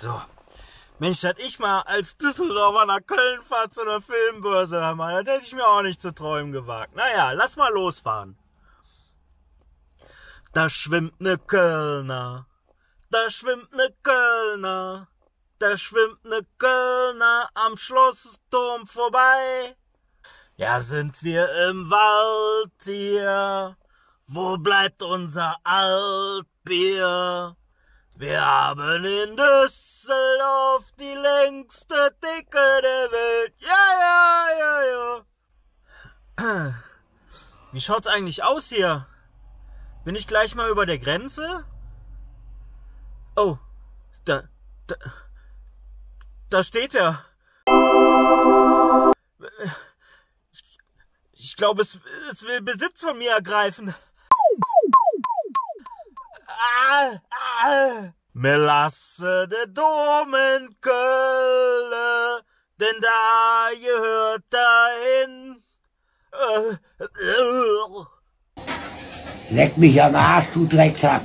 So. Mensch, dass ich mal als Düsseldorfer nach Köln fahre zu einer Filmbörse, das hätte ich mir auch nicht zu träumen gewagt. Naja, lass mal losfahren. Da schwimmt ne Kölner, da schwimmt ne Kölner, da schwimmt ne Kölner am Schlossturm vorbei. Ja, sind wir im Wald hier, wo bleibt unser Altbier? Wir haben in Düsseldorf die längste Dicke der Welt. Ja. Wie schaut's eigentlich aus hier? Bin ich gleich mal über der Grenze? Oh, da steht er. Ich glaube, es will Besitz von mir ergreifen. Mir lasse de Dom in Köln, denn da gehört dahin. Leck mich am Arsch, du Drecksack.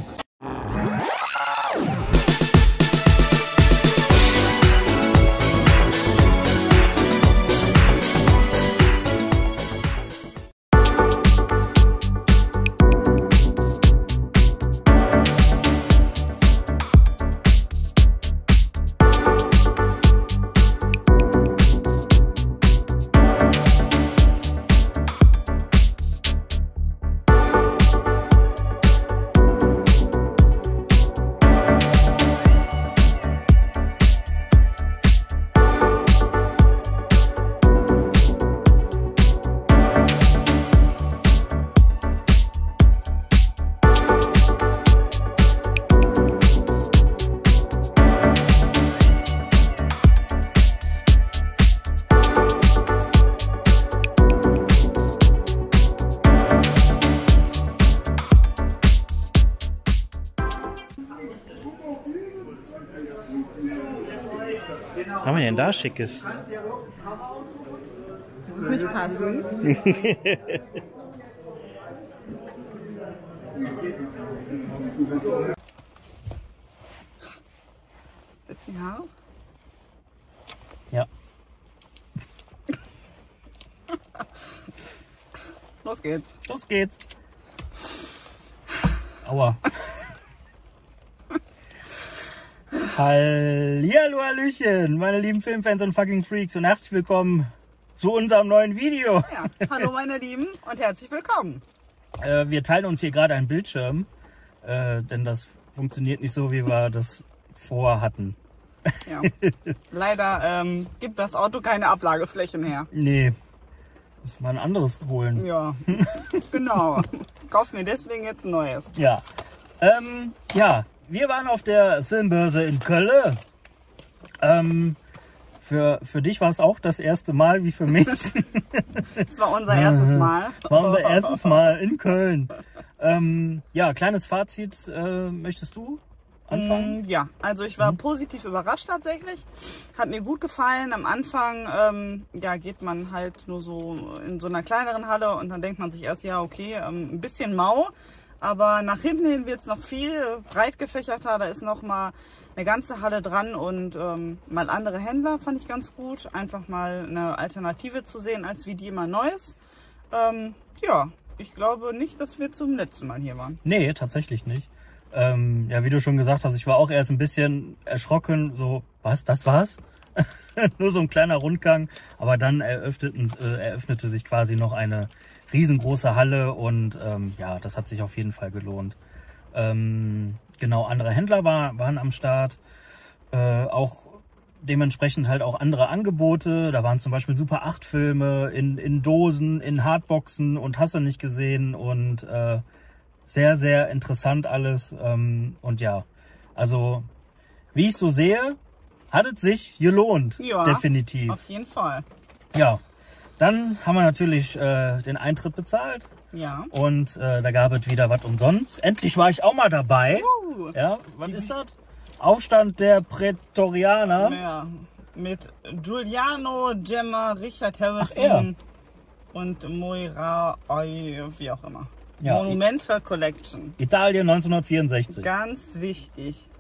Was haben wir denn da Schickes? Das ist nicht passend. Sitzen Haare? Ja. Los geht's. Los geht's. Aua. Hallihallo, Hallöchen, meine lieben Filmfans und fucking Freaks und herzlich willkommen zu unserem neuen Video. Ja, hallo meine Lieben und herzlich willkommen. Wir teilen uns hier gerade einen Bildschirm, denn das funktioniert nicht so, wie wir das vorhatten. Ja. Leider gibt das Auto keine Ablageflächen her. Nee, muss mal ein anderes holen. Ja, genau. Kauf mir deswegen jetzt ein neues. Ja, ja, wir waren auf der Filmbörse in Köln. Für dich war es auch das erste Mal, wie für mich. Das war unser erstes Mal. War unser erstes Mal in Köln. Ja, kleines Fazit. Möchtest du anfangen? Ja, also ich war positiv überrascht tatsächlich. Hat mir gut gefallen. Am Anfang ja, geht man halt nur so in so einer kleineren Halle und dann denkt man sich erst, ja okay, ein bisschen mau. Aber nach hinten hin wird es noch viel breit gefächerter. Da ist noch mal eine ganze Halle dran und mal andere Händler fand ich ganz gut. Einfach mal eine Alternative zu sehen, als wie die immer Neues. Ja, ich glaube nicht, dass wir zum letzten Mal hier waren. Nee, tatsächlich nicht. Ja, wie du schon gesagt hast, ich war auch erst ein bisschen erschrocken. So, was, das war's? Nur so ein kleiner Rundgang. Aber dann eröffnete sich quasi noch eine riesengroße Halle und ja, das hat sich auf jeden Fall gelohnt. Genau, andere Händler waren am Start, auch dementsprechend halt auch andere Angebote. Da waren zum Beispiel Super 8 Filme in Dosen, in Hardboxen und hast du nicht gesehen und sehr, sehr interessant alles. Und ja, also wie ich so sehe, hat es sich gelohnt, ja, definitiv. Auf jeden Fall. Ja. Dann haben wir natürlich den Eintritt bezahlt. Ja. Und da gab es wieder was umsonst. Endlich war ich auch mal dabei. Ja, was ist das? Aufstand der Prätorianer. Ja, mit Giuliano Gemma, Richard Harrison ja. und Moira, wie auch immer. Ja. Monumental Collection. Italien 1964. Ganz wichtig.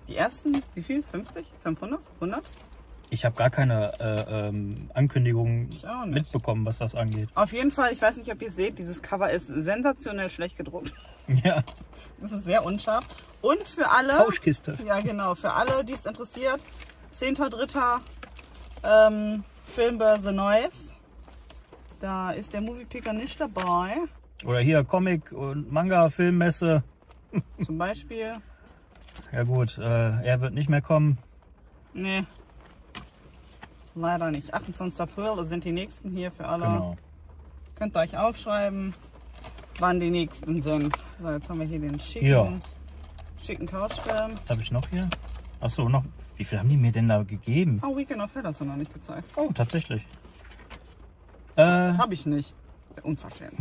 Die ersten, wie viel? 50? 500? 100? Ich habe gar keine Ankündigungen Ich auch nicht. mitbekommen, was das angeht. Auf jeden Fall, ich weiß nicht, ob ihr seht, dieses Cover ist sensationell schlecht gedruckt. Ja, Das ist sehr unscharf. Und für alle, Tauschkiste. ja genau, für alle, die es interessiert, 10.3. Filmbörse Neues. Da ist der Moviepicker nicht dabei. Oder hier Comic- und Manga-Filmmesse. Zum Beispiel. Ja gut, er wird nicht mehr kommen. Nee. Leider nicht. 28. April sind die nächsten hier für alle. Genau. Könnt ihr euch aufschreiben, wann die nächsten sind. So, jetzt haben wir hier den schicken, Ja. schicken Tauschfilm. Was habe ich noch hier? Achso, noch. Wie viel haben die mir denn da gegeben? Oh, Weekend of Hell hast du noch nicht gezeigt. Oh, tatsächlich. Hab ich nicht. Sehr unverschämt.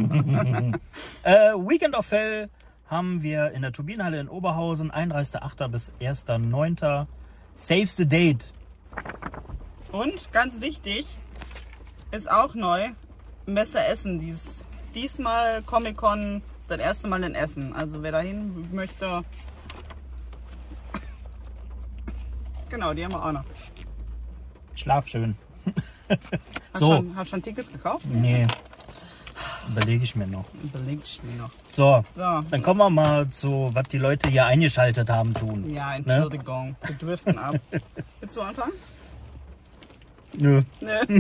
Weekend of Hell haben wir in der Turbinenhalle in Oberhausen, 31.08. bis 1.09. Save the Date. Und ganz wichtig, ist auch neu, Messe Essen. Diesmal Comic-Con, das erste Mal in Essen. Also wer dahin möchte, genau, die haben wir auch noch. Schlaf schön. Hast schon Tickets gekauft? Nee, überlege ich mir noch. Überleg ich mir noch. So, So, dann kommen wir mal zu, was die Leute hier eingeschaltet haben tun. ja, Entschuldigung, wir driften ab. Willst du anfangen? Nö. Nö.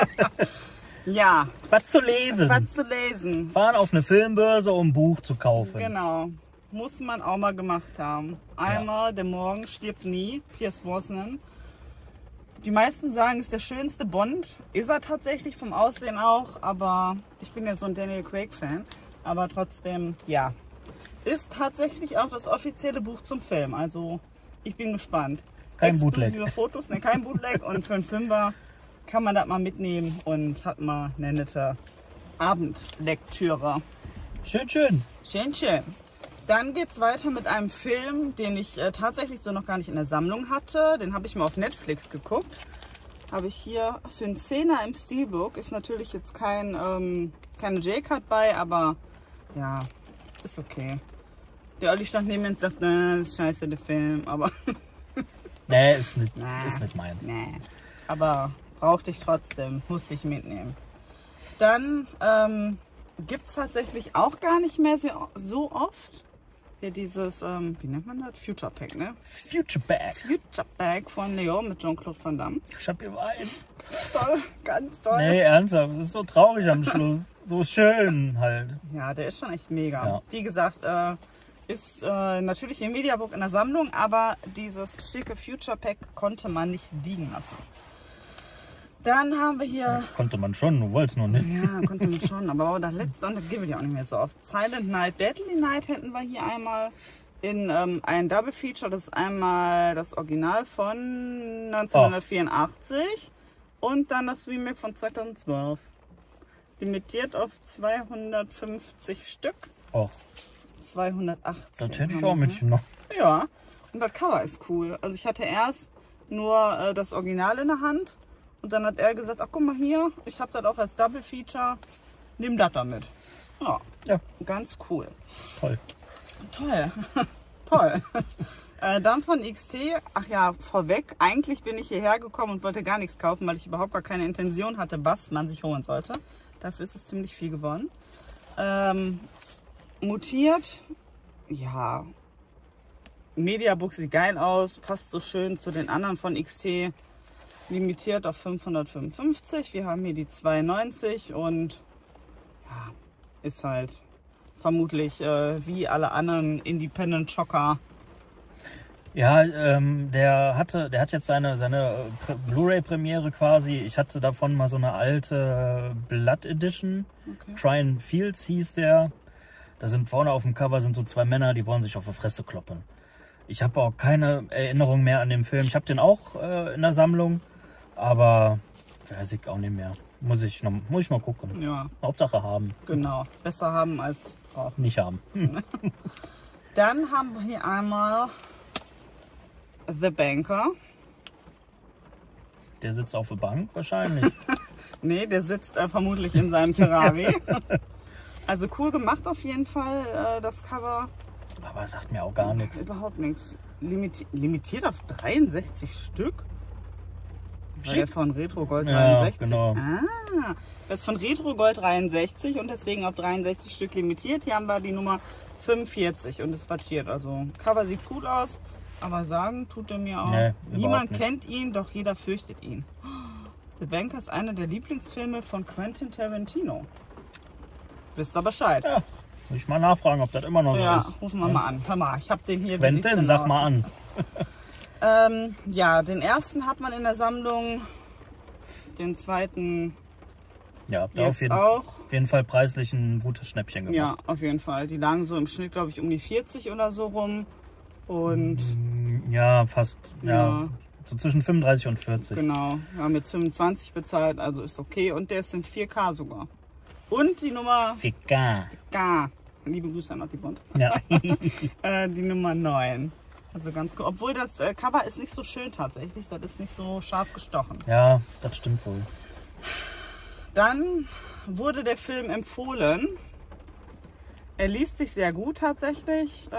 Ja, Was zu lesen. was zu lesen. Fahren auf eine Filmbörse, um ein Buch zu kaufen. Genau. Muss man auch mal gemacht haben. Einmal Der Morgen stirbt nie, Pierce Brosnan. Die meisten sagen, ist der schönste Bond. Ist er tatsächlich vom Aussehen auch, aber ich bin ja so ein Daniel Craig-Fan. Aber trotzdem, ja. Ist tatsächlich auch das offizielle Buch zum Film. Also, ich bin gespannt. Kein Bootleg. Exklusive Fotos, ne, kein Bootleg. Und für einen Fünfer kann man das mal mitnehmen und hat mal eine nette Abendlektüre. Schön, schön. Schön, schön. Dann geht es weiter mit einem Film, den ich tatsächlich so noch gar nicht in der Sammlung hatte. Den habe ich mal auf Netflix geguckt. Habe ich hier für einen 10er im Steelbook. Ist natürlich jetzt keine J-Cut bei, aber ja, ist okay. Der Olli stand neben mir und sagt, das ist scheiße, der Film. Aber Nee, ist nicht meins. nee. Aber brauchte ich trotzdem, musste ich mitnehmen. Dann gibt es tatsächlich auch gar nicht mehr so oft. Hier dieses, wie nennt man das? Future Pack, ne? Future Bag. Future Pack von Leo mit Jean-Claude Van Damme. Ich hab geweint. Toll, ganz toll. Nee, ernsthaft. Das ist so traurig am Schluss. So schön halt. Ja, der ist schon echt mega. Ja. Wie gesagt, ist natürlich im Mediabook in der Sammlung, aber dieses schicke Future Pack konnte man nicht liegen lassen. Dann haben wir hier, Konnte man schon, du wolltest nur nicht. ja, konnte man schon, aber das letzte, das gibt es ja auch nicht mehr so oft. Silent Night, Deadly Night hätten wir hier einmal in ein Double Feature. Das ist einmal das Original von 1984 und dann das Remake von 2012. Limitiert auf 250 Stück. Oh, 280. das hätte ich auch mitgenommen. Ja, und das Cover ist cool. Also ich hatte erst nur das Original in der Hand und dann hat er gesagt, ach guck mal hier, ich habe das auch als Double Feature, nimm das damit. Ja, Ja, ganz cool. toll. Toll, toll. Dann von XT, ach ja, vorweg, eigentlich bin ich hierher gekommen und wollte gar nichts kaufen, weil ich überhaupt gar keine Intention hatte, was man sich holen sollte. Dafür ist es ziemlich viel geworden. Mutiert, ja, Mediabook sieht geil aus, passt so schön zu den anderen von XT. Limitiert auf 555, wir haben hier die 290 und ja, ist halt vermutlich wie alle anderen Independent Schocker. Ja, der hat jetzt seine Blu-ray-Premiere quasi. Ich hatte davon mal so eine alte Blood Edition. Okay. Crying Fields hieß der. Da sind vorne auf dem Cover sind so zwei Männer, die wollen sich auf die Fresse kloppen. Ich habe auch keine Erinnerung mehr an den Film. Ich habe den auch in der Sammlung, aber weiß ich auch nicht mehr. Muss ich noch gucken. Ja, Hauptsache haben, genau. Besser haben als brauchen. nicht haben. Dann haben wir hier einmal The Banker. Der sitzt auf der Bank wahrscheinlich. Nee, der sitzt vermutlich in seinem Ferrari. Also cool gemacht auf jeden Fall, das Cover. Aber sagt mir auch gar nichts. Überhaupt nichts. limitiert auf 63 Stück? War der von Retro Gold Ja, 63? genau. Ah, das ist von Retro Gold 63 und deswegen auf 63 Stück limitiert. Hier haben wir die Nummer 45 und ist wattiert. Also Cover sieht gut aus, aber sagen tut er mir auch. Nee, Niemand überhaupt nicht. kennt ihn, doch jeder fürchtet ihn. The Banker ist einer der Lieblingsfilme von Quentin Tarantino. Wisst ihr Bescheid? Ja, muss ich mal nachfragen, ob das immer noch so Ja, ist. rufen wir mal an. Hör mal, ich habe den hier. Quentin, sag mal an. Ja, den ersten hat man in der Sammlung, den zweiten Ja, habt ihr jetzt auf auch. jeden Fall preislich ein gutes Schnäppchen gemacht. Ja, auf jeden Fall. Die lagen so im Schnitt, glaube ich, um die 40 oder so rum. Und Ja, fast. Ja. Ja. So zwischen 35 und 40. genau, wir haben jetzt 25 bezahlt, also ist okay. Und der ist in 4K sogar. Und die Nummer Ficker. K. Liebe Grüße an Otti Bond. Ja. Die Nummer 9. Also ganz cool. Obwohl das Cover ist nicht so schön tatsächlich. Das ist nicht so scharf gestochen. Ja, das stimmt wohl. Dann wurde der Film empfohlen. Er liest sich sehr gut tatsächlich.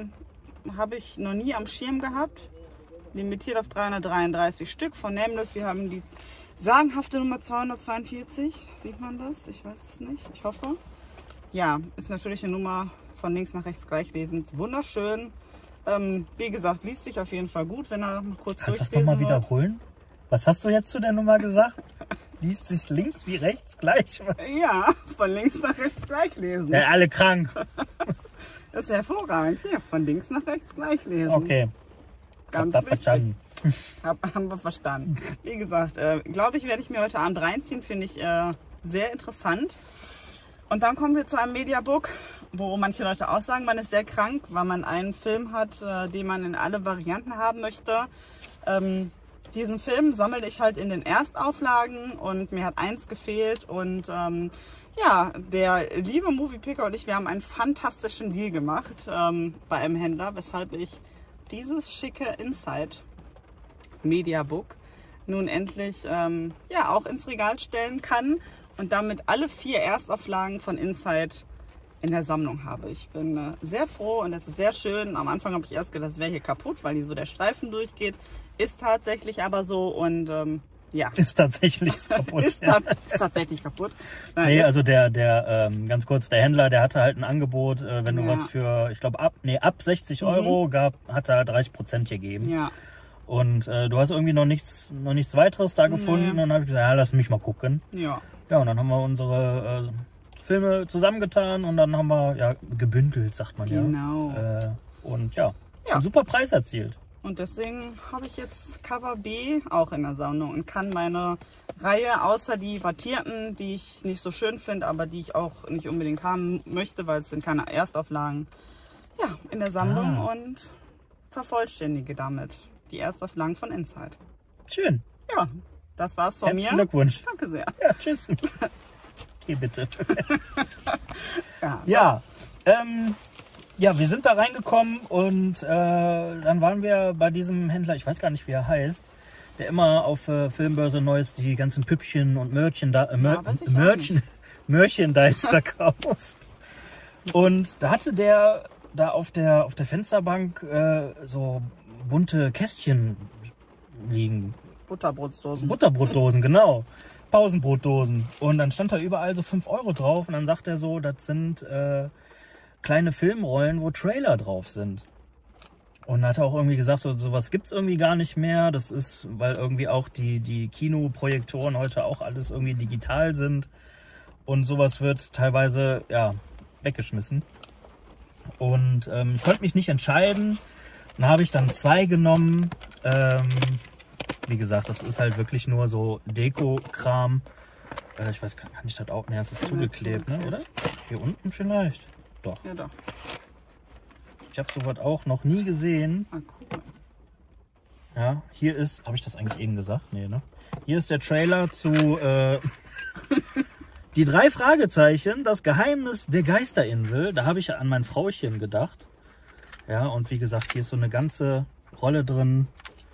Habe ich noch nie am Schirm gehabt. Limitiert auf 333 Stück von Nameless. Wir haben die sagenhafte Nummer 242. Sieht man das? Ich weiß es nicht. Ich hoffe. Ja, ist natürlich eine Nummer von links nach rechts gleichlesend. Wunderschön. Wie gesagt, liest sich auf jeden Fall gut, wenn er mal kurz Kannst du das durchlesen nochmal wird. wiederholen? Was hast du jetzt zu der Nummer gesagt? Liest sich links wie rechts gleich? Was? Ja, von links nach rechts gleichlesen. Ja, alle krank. Das ist hervorragend. Hier, von links nach rechts gleichlesen. Okay, Ganz hab das wichtig. verstanden. Haben wir verstanden. Wie gesagt, glaube ich, werde ich mir heute Abend reinziehen. Finde ich sehr interessant. Und dann kommen wir zu einem Mediabook, wo manche Leute auch sagen, man ist sehr krank, weil man einen Film hat, den man in alle Varianten haben möchte. Diesen Film sammle ich halt in den Erstauflagen und mir hat eins gefehlt. Und ja, der liebe Moviepicker und ich, wir haben einen fantastischen Deal gemacht bei einem Händler, weshalb ich dieses schicke Inside Mediabook nun endlich ja, auch ins Regal stellen kann und damit alle 4 Erstauflagen von Inside in der Sammlung habe. Ich bin sehr froh und es ist sehr schön. Am Anfang habe ich erst gedacht, das wäre hier kaputt, weil hier so der Streifen durchgeht. Ist tatsächlich aber so und ja. Ist tatsächlich kaputt. Ist tatsächlich kaputt. Nein, Nee, ist- also der ganz kurz, der Händler, der hatte halt ein Angebot, wenn du Ja. was für, ich glaube, ab 60 Euro hat er 30% gegeben. ja. Und du hast irgendwie noch nichts weiteres da gefunden. Und dann habe ich gesagt, ja, lass mich mal gucken. Ja. Ja, und dann haben wir unsere Filme zusammengetan und dann haben wir, ja, gebündelt, sagt man Genau. ja. Und ja, Ja. einen super Preis erzielt. Und deswegen habe ich jetzt Cover B auch in der Sammlung und kann meine Reihe, außer die wattierten, die ich nicht so schön finde, aber die ich auch nicht unbedingt haben möchte, weil es sind keine Erstauflagen, ja, in der Sammlung und vervollständige damit die Erstauflagen von Inside. Schön. Ja, das war's von Herzlichen mir. Glückwunsch. Danke sehr. Ja, tschüss. Okay, bitte. Ja, Ja, ja, wir sind da reingekommen und dann waren wir bei diesem Händler, ich weiß gar nicht, wie er heißt, der immer auf Filmbörse Neues die ganzen Püppchen und Merchandise verkauft. Und da hatte der da auf der Fensterbank so bunte Kästchen liegen. Butterbrotsdosen. Butterbrotdosen, genau. Pausenbrotdosen. Und dann stand da überall so 5 Euro drauf. Und dann sagt er so, das sind kleine Filmrollen, wo Trailer drauf sind. Und dann hat er auch irgendwie gesagt, so sowas gibt es irgendwie gar nicht mehr. Das ist, weil irgendwie auch die Kinoprojektoren heute auch alles irgendwie digital sind. Und sowas wird teilweise, ja, weggeschmissen. Und ich konnte mich nicht entscheiden. Dann habe ich dann 2 genommen. Wie gesagt, das ist halt wirklich nur so Deko-Kram. Ich weiß, kann ich das auch? Ne, das ist zugeklebt, ne, oder? Hier unten vielleicht? Doch. Ja, doch. Ich habe sowas auch noch nie gesehen. Ah, cool. Ja, hier ist, habe ich das eigentlich eben gesagt? Nee, ne? Hier ist der Trailer zu die 3 Fragezeichen, das Geheimnis der Geisterinsel. Da habe ich an mein Frauchen gedacht. Ja, und wie gesagt, hier ist so eine ganze Rolle drin.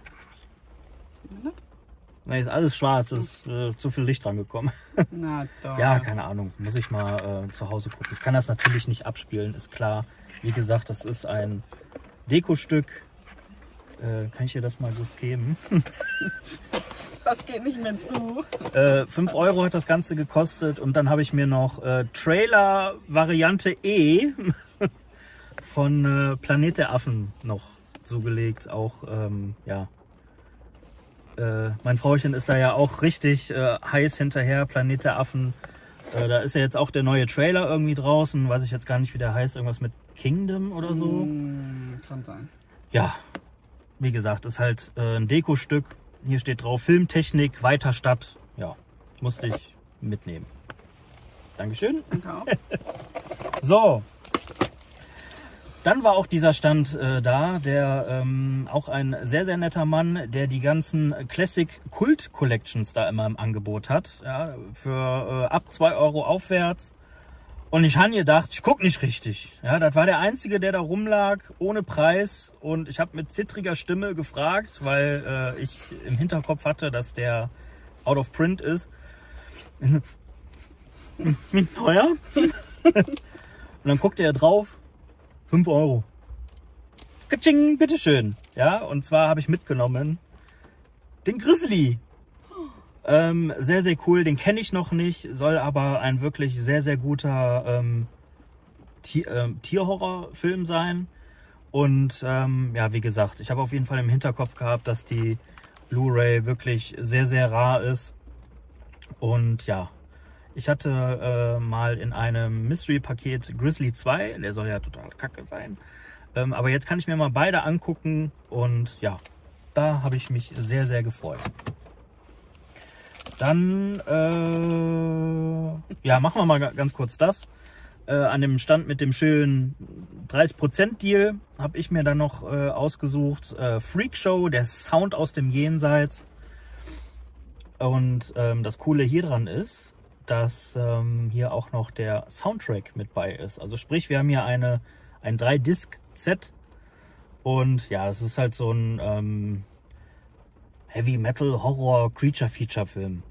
Ne, ist alles schwarz, ist zu viel Licht dran gekommen. Na doch. Ja, keine Ahnung, muss ich mal zu Hause gucken. Ich kann das natürlich nicht abspielen, ist klar. Wie gesagt, das ist ein Dekostück Kann ich dir das mal kurz geben? Das geht nicht mehr zu. 5 Euro hat das Ganze gekostet und dann habe ich mir noch Trailer Variante E von Planet der Affen noch zugelegt. Auch, ja, mein Frauchen ist da ja auch richtig heiß hinterher, Planet der Affen. Da ist ja jetzt auch der neue Trailer irgendwie draußen, weiß ich jetzt gar nicht, wie der heißt, irgendwas mit Kingdom oder so. Kann sein. Ja, wie gesagt, ist halt ein Dekostück. Hier steht drauf Filmtechnik, weiter Stadt. Ja, musste ich mitnehmen. Dankeschön. Danke auch. So, dann war auch dieser Stand da, der auch ein sehr, sehr netter Mann, der die ganzen Classic Kult Collections da immer im Angebot hat. Ja, für ab 2 Euro aufwärts. Und ich habe gedacht, ich gucke nicht richtig. Ja, das war der Einzige, der da rumlag, ohne Preis. Und ich habe mit zittriger Stimme gefragt, weil ich im Hinterkopf hatte, dass der out of print ist. Wie teuer? Und dann guckte er drauf, 5 Euro. Katsching, bitteschön. Ja, und zwar habe ich mitgenommen den Grizzly. Sehr, sehr cool. Den kenne ich noch nicht, soll aber ein wirklich sehr, sehr guter Tierhorrorfilm sein. Und ja, wie gesagt, ich habe auf jeden Fall im Hinterkopf gehabt, dass die Blu-ray wirklich sehr, sehr rar ist. Und ja, ich hatte mal in einem Mystery-Paket Grizzly 2, der soll ja total kacke sein. Aber jetzt kann ich mir mal beide angucken und ja, da habe ich mich sehr, sehr gefreut. Dann, ja, machen wir mal ganz kurz das. An dem Stand mit dem schönen 30% Deal habe ich mir dann noch ausgesucht. Freak Show, der Sound aus dem Jenseits. Und das Coole hier dran ist, dass hier auch noch der Soundtrack mit bei ist. Also sprich, wir haben hier ein 3-Disc-Set. Und ja, es ist halt so ein Heavy Metal Horror Creature Feature Film.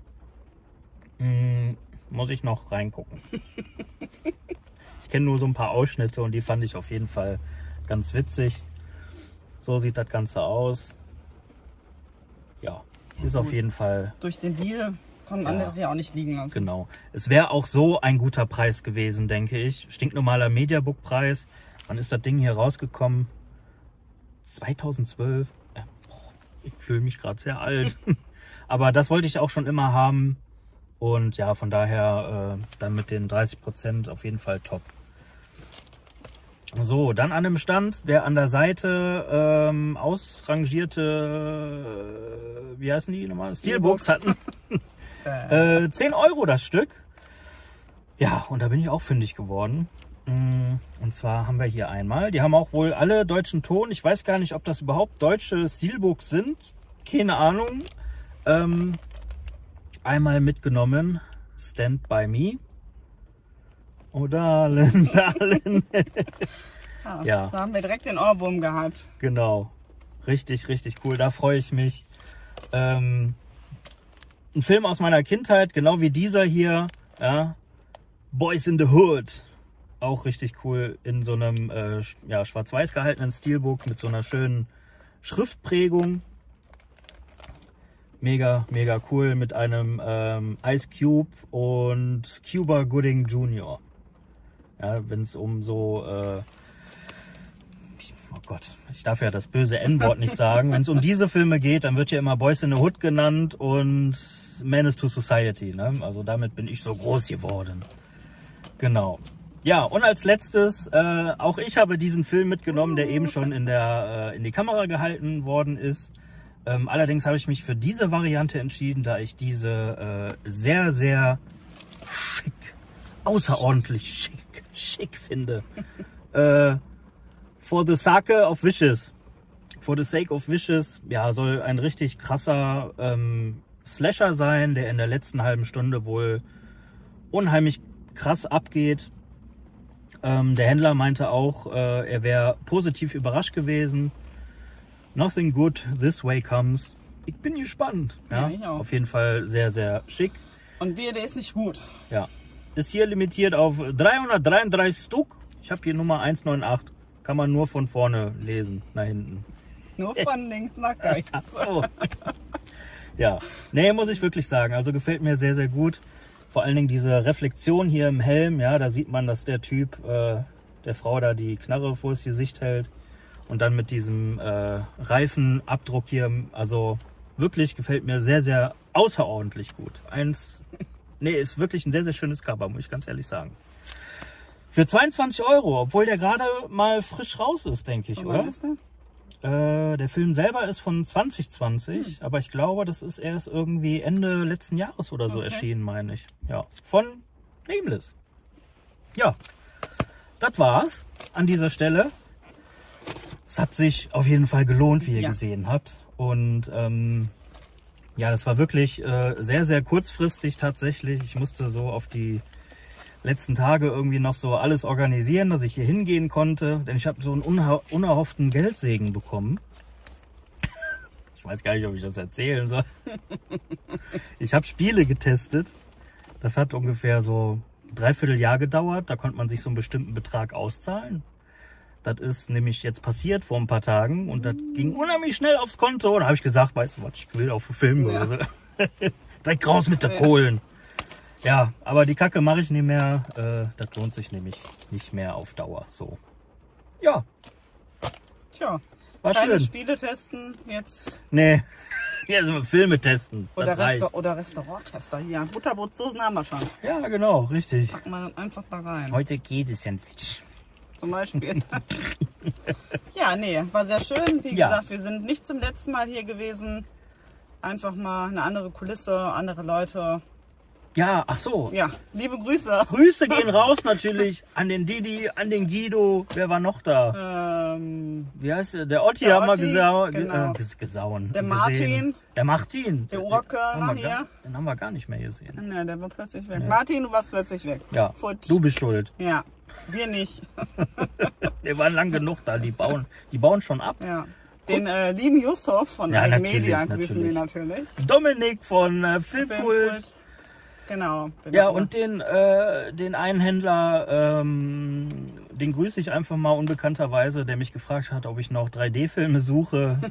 Muss ich noch reingucken. Ich kenne nur so ein paar Ausschnitte und die fand ich auf jeden Fall ganz witzig. So sieht das Ganze aus. Ja, ist auf jeden Fall. Durch den Deal kann man das ja auch nicht liegen lassen. Genau. Es wäre auch so ein guter Preis gewesen, denke ich. Stinknormaler Mediabook-Preis. Wann ist das Ding hier rausgekommen? 2012. Ich fühle mich gerade sehr alt. Aber das wollte ich auch schon immer haben. Und ja, von daher dann mit den 30% auf jeden Fall top. So, dann an dem Stand, der an der Seite ausrangierte, wie heißen die nochmal? Steelbooks hatten. 10 Euro das Stück. Ja, und da bin ich auch fündig geworden. Und zwar haben wir hier einmal, die haben auch wohl alle deutschen Ton. Ich weiß gar nicht, ob das überhaupt deutsche Steelbooks sind. Keine Ahnung. Einmal mitgenommen, Stand By Me. Oh, darling, darling. Ja. So haben wir direkt den Ohrwurm gehabt. Genau. Richtig, richtig cool. Da freue ich mich. Ein Film aus meiner Kindheit, genau wie dieser hier. Ja. Boys in the Hood. Auch richtig cool in so einem ja, schwarz-weiß gehaltenen Steelbook mit so einer schönen Schriftprägung. Mega, mega cool mit einem Ice Cube und Cuba Gooding Jr. Ja, wenn es um so, oh Gott, ich darf ja das böse N-Wort nicht sagen. Wenn es um diese Filme geht, dann wird ja immer Boys in the Hood genannt und Menace to Society. Ne? Also damit bin ich so groß geworden. Genau. Ja, und als letztes, auch ich habe diesen Film mitgenommen, der eben schon in die Kamera gehalten worden ist. Allerdings habe ich mich für diese Variante entschieden, da ich diese sehr, sehr schick, außerordentlich schick finde. For the Sake of Wishes. For the Sake of Wishes, ja, soll ein richtig krasser Slasher sein, der in der letzten halben Stunde wohl unheimlich krass abgeht. Der Händler meinte auch, er wäre positiv überrascht gewesen. Nothing good this way comes. Ich bin gespannt. Ja, ich auch. Auf jeden Fall sehr, sehr schick. Und der ist nicht gut. Ja. Ist hier limitiert auf 333 Stück. Ich habe hier Nummer 198. Kann man nur von vorne lesen, nach hinten. Nur von links nach rechts. Ach so. Ja, nee, muss ich wirklich sagen. Also gefällt mir sehr, sehr gut. Vor allen Dingen diese Reflexion hier im Helm. Ja, da sieht man, dass der Typ der Frau da die Knarre vor das Gesicht hält. Und dann mit diesem Reifenabdruck hier. Also wirklich gefällt mir sehr, sehr außerordentlich gut. Ist wirklich ein sehr, sehr schönes Cover, muss ich ganz ehrlich sagen. Für 22 €, obwohl der gerade mal frisch raus ist, denke ich, oder? Ist der? Der Film selber ist von 2020, aber ich glaube, das ist erst irgendwie Ende letzten Jahres oder so erschienen, meine ich. Ja, von Nameless. Ja, das war's an dieser Stelle. Es hat sich auf jeden Fall gelohnt, wie ihr gesehen habt. Und ja, das war wirklich sehr, sehr kurzfristig tatsächlich. Ich musste so auf die letzten Tage irgendwie noch so alles organisieren, dass ich hier hingehen konnte. Denn ich habe so einen unerhofften Geldsegen bekommen. Ich weiß gar nicht, ob ich das erzählen soll. Ich habe Spiele getestet. Das hat ungefähr so ein Dreivierteljahr gedauert. Da konnte man sich so einen bestimmten Betrag auszahlen. Das ist nämlich jetzt passiert vor ein paar Tagen und das ging unheimlich schnell aufs Konto. Und da habe ich gesagt, weißt du was, ich will auf den Film oder so. Direkt raus mit der Kohlen. Ja, aber die Kacke mache ich nicht mehr. Das lohnt sich nämlich nicht mehr auf Dauer. So. Ja. Tja, War keine schön. Spiele testen, jetzt. Nee. Hier sind wir Filme testen. Oder, Das reicht. oder Restauranttester hier. Butterbrotsoßen haben wir schon. Ja, genau, richtig. Packen wir dann einfach da rein. Heute Käsesandwich. Zum Beispiel. Ja, nee, war sehr schön. Wie gesagt, wir sind nicht zum letzten Mal hier gewesen. Einfach mal eine andere Kulisse, andere Leute. Ja, ach so. Ja, liebe Grüße. Grüße gehen raus natürlich an den Didi, an den Guido. Wer war noch da? Wie heißt der? Der Otti haben wir gesauen. Der Martin. Gesehen. Der Martin. Der Urkörner hier. Den haben wir gar nicht mehr gesehen. Ne, der war plötzlich weg. Ja. Martin, du warst plötzlich weg. Ja, Futsch. du bist schuld. Ja, wir nicht. Wir waren lang genug da. Die bauen schon ab. Ja. Den lieben Yusuf von Media grüßen wir natürlich. Dominik von Filmkult. Genau. Ja, und den einen Händler, den grüße ich einfach mal unbekannterweise, der mich gefragt hat, ob ich noch 3D-Filme suche.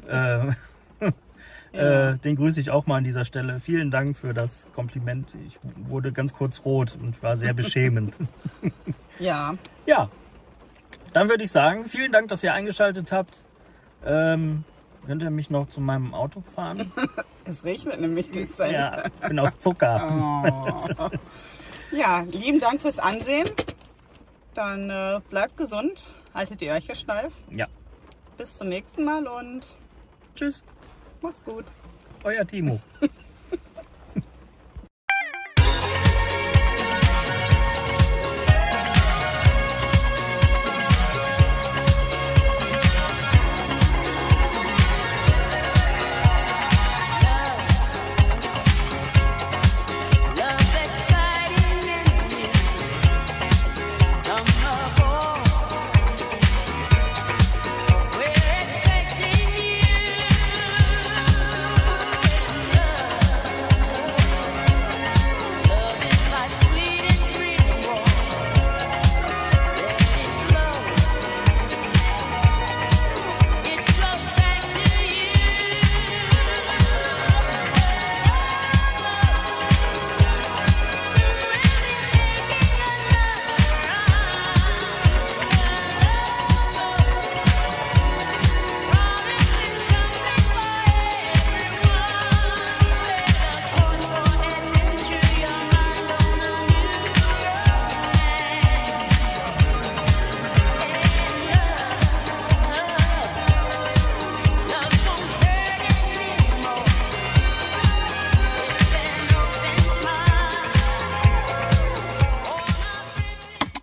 Den grüße ich auch mal an dieser Stelle. Vielen Dank für das Kompliment. Ich wurde ganz kurz rot und war sehr beschämend. Ja. Ja, dann würde ich sagen, vielen Dank, dass ihr eingeschaltet habt. Könnt ihr mich noch zu meinem Auto fahren? Es regnet nämlich gleichzeitig. Ja, ich bin aus Zucker. Oh. Ja, lieben Dank fürs Ansehen. Dann bleibt gesund, haltet die Öhrchen steif. Ja. Bis zum nächsten Mal und Tschüss. mach's gut. Euer Timo.